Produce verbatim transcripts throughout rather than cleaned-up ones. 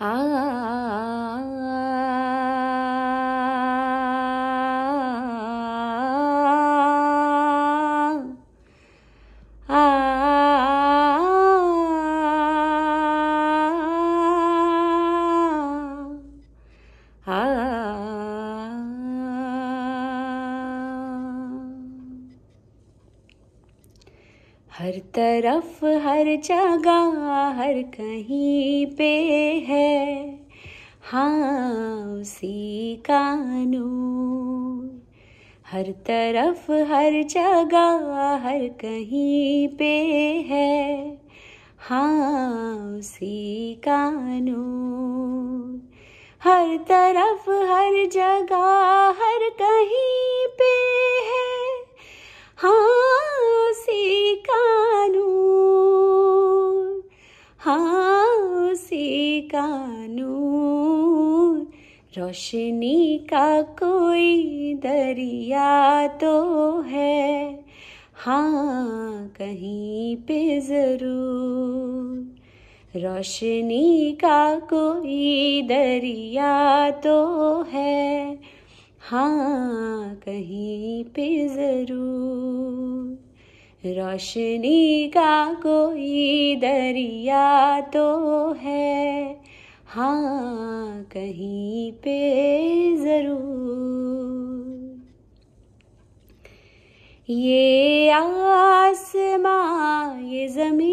आ हर तरफ हर जगह हर कहीं पे है हाँ उसी का नूर। हर तरफ हर जगह हर कहीं पे है हाँ उसी का नूर। हर तरफ हर जगह हर कहीं पे है हाँ उसी का नूर। हाँ उसी का नूर। रोशनी का कोई दरिया तो है हाँ कहीं पे ज़रूर। रोशनी का कोई दरिया तो है हाँ कहीं पे ज़रूर। रोशनी का कोई दरिया तो है हाँ कहीं पे ज़रूर। ये आसमां ये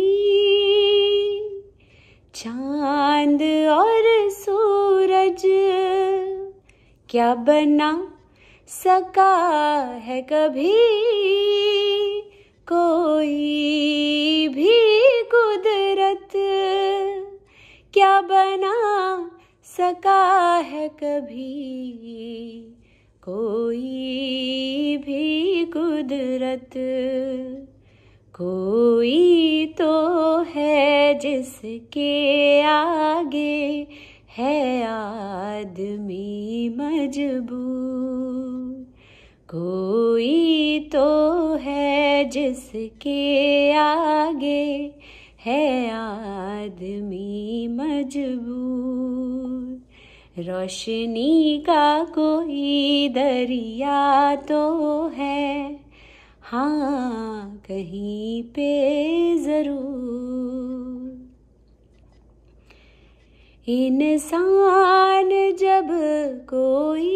ज़मीन चाँद और सूरज क्या बना सका है कभी कोई भी कुदरत। क्या बना सका है कभी कोई भी कुदरत। कोई तो है जिसके आगे है आदमी मजबूर। कोई तो है जिसके आगे है आदमी मजबूर। रोशनी का कोई दरिया तो है हाँ कहीं पे ज़रूर। इंसान जब कोई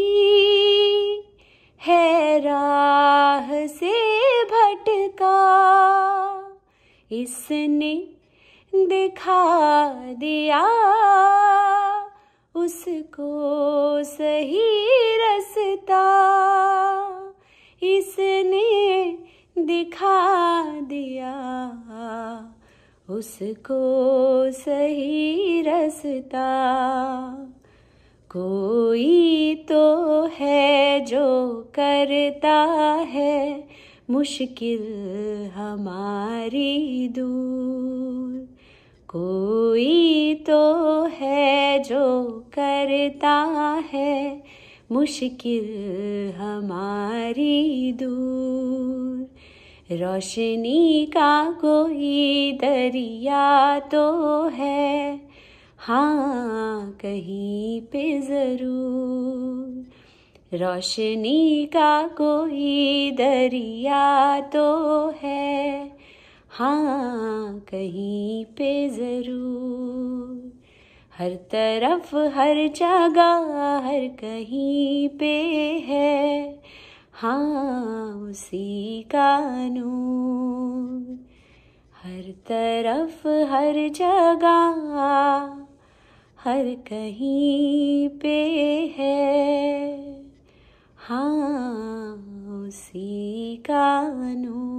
है राह से भटका इसने दिखा दिया उसको सही रास्ता। इसने दिखा दिया उसको सही रास्ता। कोई तो है जो करता है मुश्किल हमारी दूर। कोई तो है जो करता है मुश्किल हमारी दूर। रोशनी का कोई दरिया तो है हाँ कहीं पे ज़रूर। रोशनी का कोई दरिया तो है हाँ कहीं पे ज़रूर। हर तरफ हर जगह हर कहीं पे है हाँ उसी का नूर। हर तरफ हर जगह हर कहीं पे है हाँ उसी का नूर।